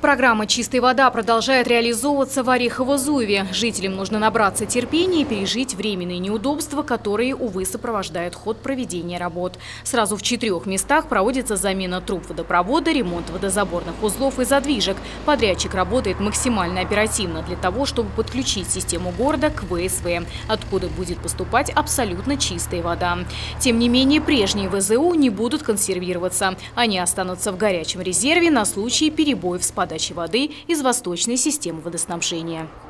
Программа «Чистая вода» продолжает реализовываться в Орехово-Зуеве. Жителям нужно набраться терпения и пережить временные неудобства, которые, увы, сопровождают ход проведения работ. Сразу в 4 местах проводится замена труб водопровода, ремонт водозаборных узлов и задвижек. Подрядчик работает максимально оперативно для того, чтобы подключить систему города к ВСВ, откуда будет поступать абсолютно чистая вода. Тем не менее, прежние ВЗУ не будут консервироваться. Они останутся в горячем резерве на случай перебоев с подачей воды из восточной системы водоснабжения.